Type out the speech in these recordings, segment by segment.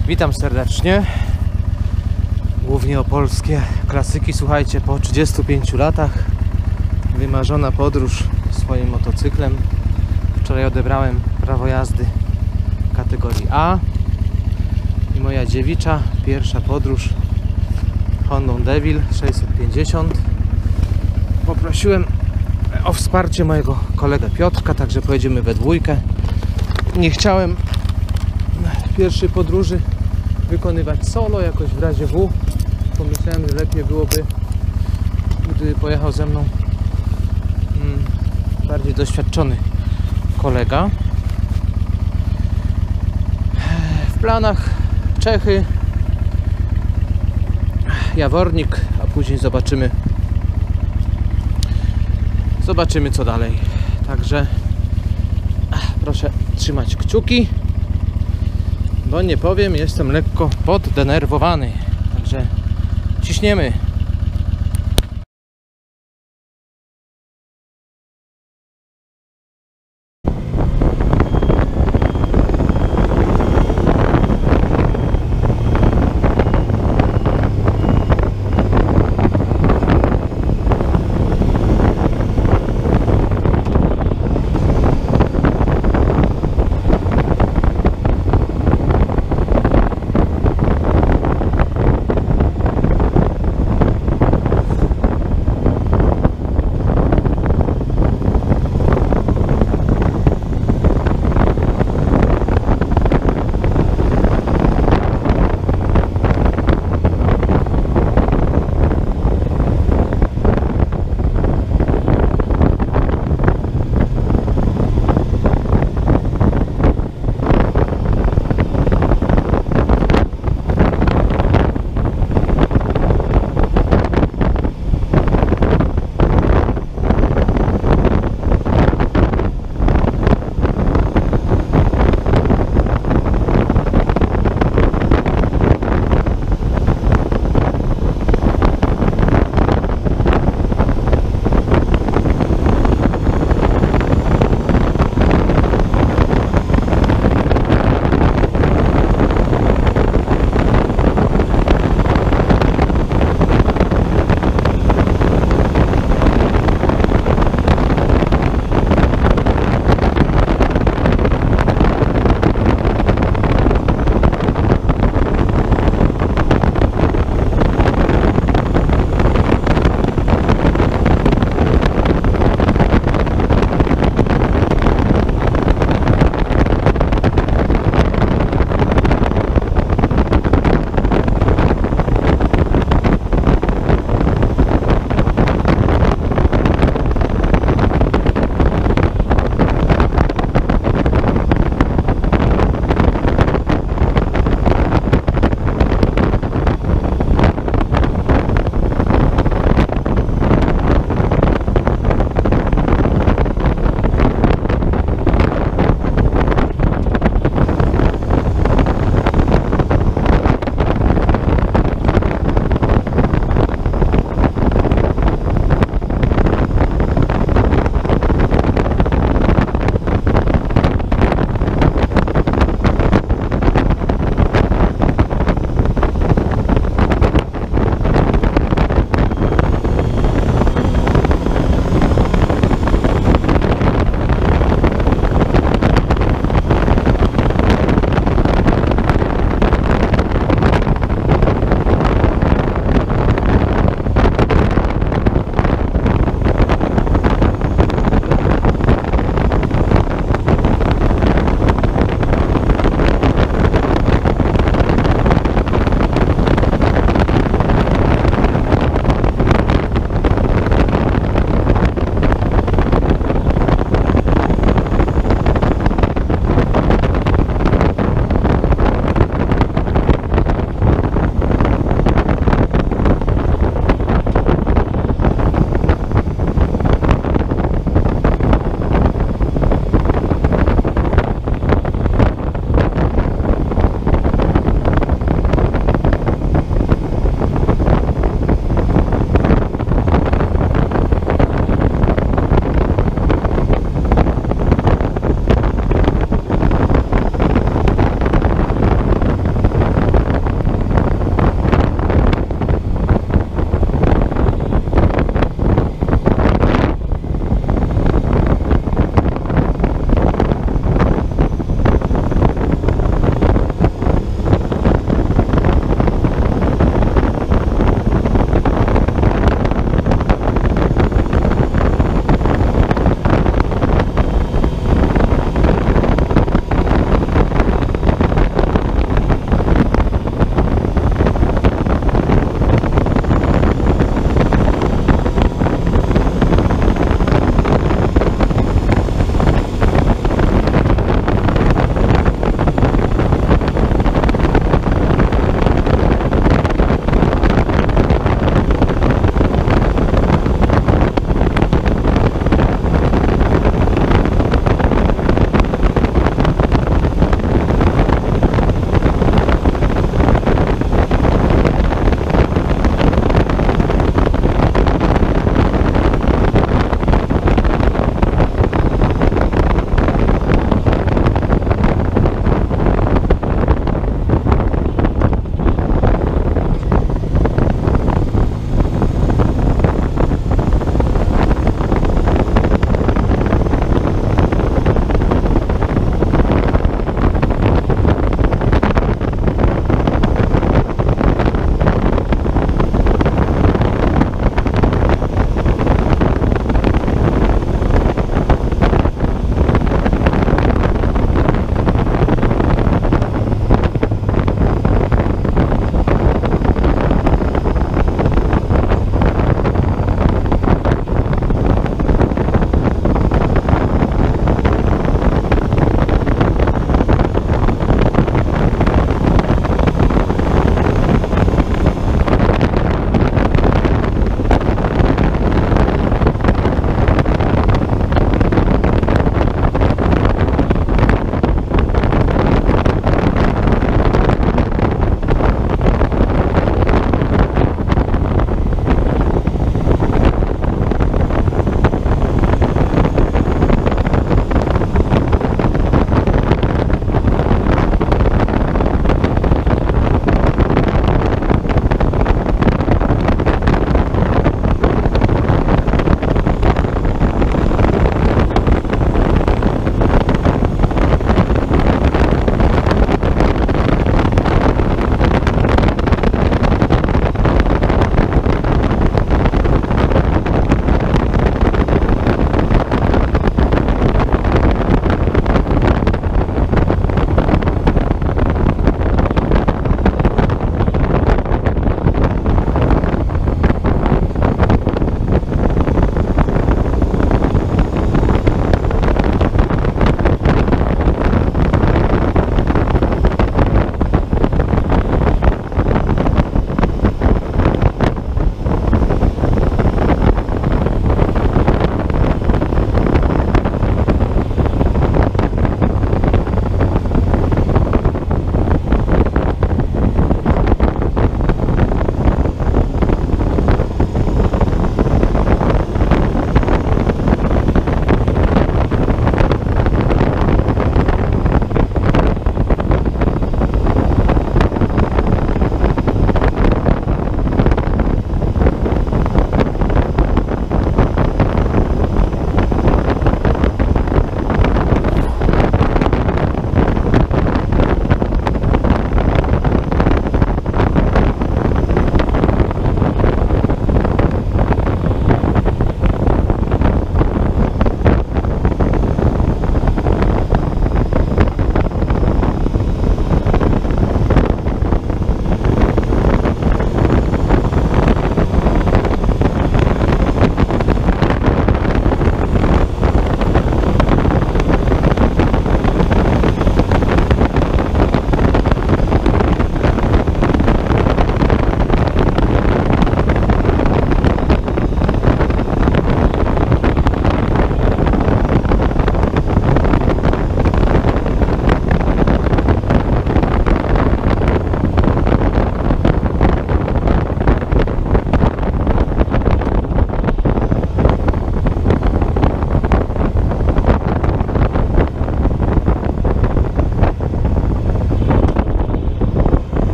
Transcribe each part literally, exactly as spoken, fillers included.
Witam serdecznie. Głównie o polskie klasyki. Słuchajcie, po trzydziestu pięciu latach wymarzona podróż swoim motocyklem. Wczoraj odebrałem prawo jazdy kategorii A i moja dziewicza pierwsza podróż Hondą Deauville sześćset pięćdziesiąt. Poprosiłem o wsparcie mojego kolegę Piotrka, także pojedziemy we dwójkę. Nie chciałem pierwszej podróży wykonywać solo, jakoś w razie W. Pomyślałem, że lepiej byłoby, gdyby pojechał ze mną hmm, bardziej doświadczony kolega. W planach Czechy, Jawornik, a później zobaczymy zobaczymy co dalej. Także proszę trzymać kciuki, bo nie powiem, jestem lekko poddenerwowany. Także ciśniemy.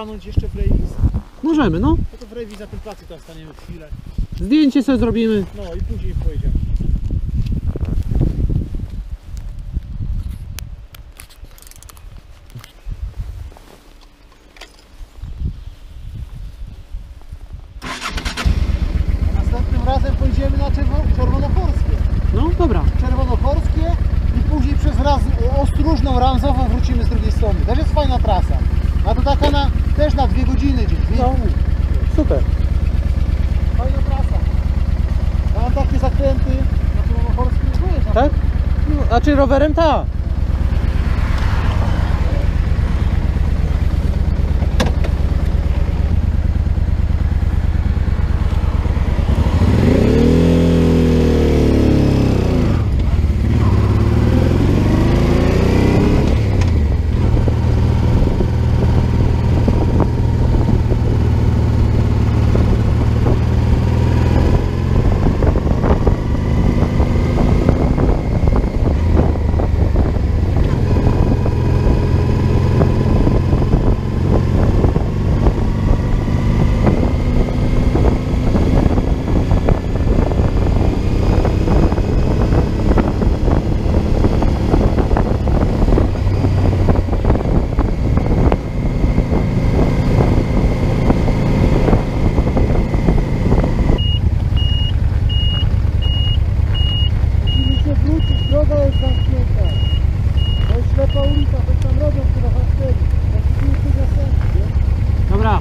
stanąć jeszcze w rejwis? Możemy, no. No to w rejwis na tym placu tam staniemy chwilę. Zdjęcie sobie zrobimy. No i później pojedziemy. A następnym razem pojedziemy na czerwo- czerwonochorskie. No, dobra. Czerwonochorskie i później przez raz Ostróżną, Ramzową wrócimy z drugiej strony. Też jest fajna trasa. A to taka na, też na dwie godziny gdzieś, dwie i No. pół. Super. Fajna trasa. Ja mam takie zakręty na czerwonochorskim nie dojeżdżam. Tak? No, znaczy rowerem tak. Dobra.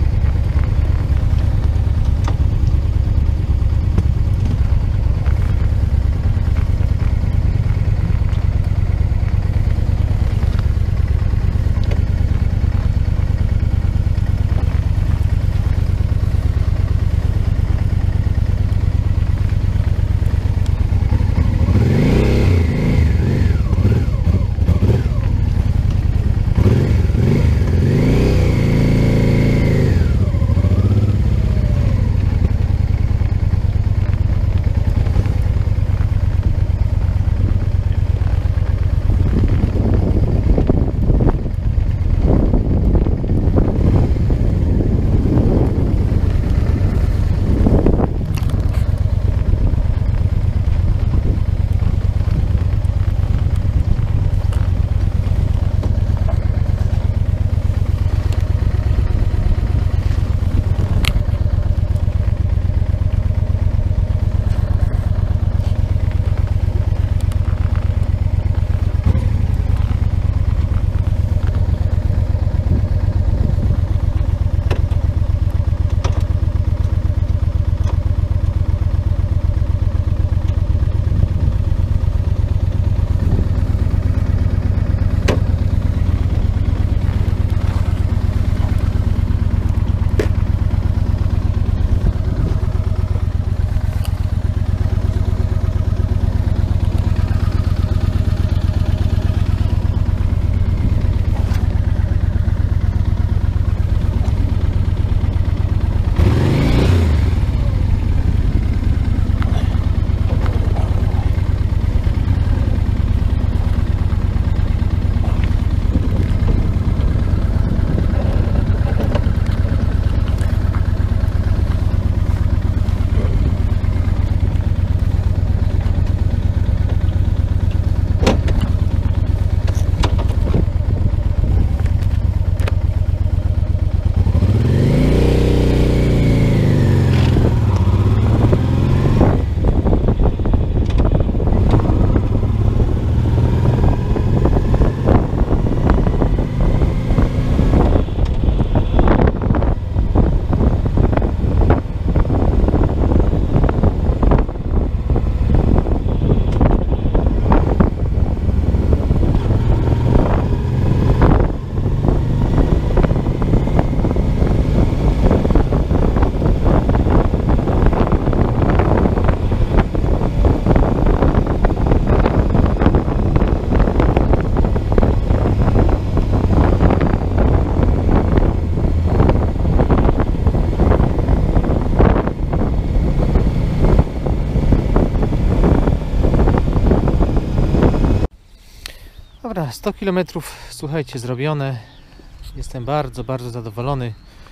Dobra, sto kilometrów, słuchajcie, zrobione. Jestem bardzo, bardzo zadowolony.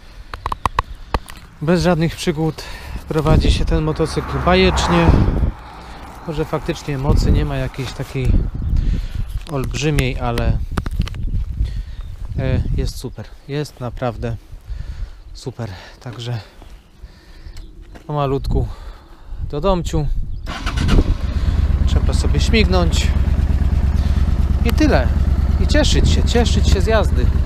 Bez żadnych przygód prowadzi się ten motocykl bajecznie. Może faktycznie mocy nie ma jakiejś takiej olbrzymiej, ale jest super. Jest naprawdę super. Także pomalutku do domciu. Trzeba sobie śmignąć. I tyle. I cieszyć się, cieszyć się z jazdy.